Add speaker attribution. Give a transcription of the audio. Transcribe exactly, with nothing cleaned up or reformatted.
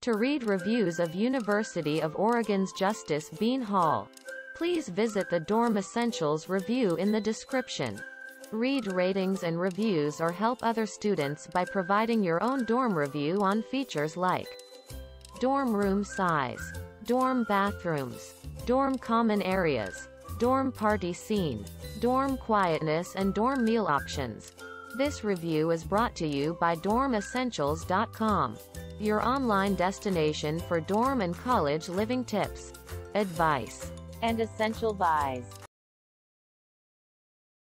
Speaker 1: To read reviews of University of Oregon's Justice Bean Hall, please visit the Dorm Essentials review in the description. Read ratings and reviews or help other students by providing your own dorm review on features like dorm room size, dorm bathrooms, dorm common areas, dorm party scene, dorm quietness and dorm meal options. This review is brought to you by dorm essentials dot com, your online destination for dorm and college living tips, advice, and essential buys.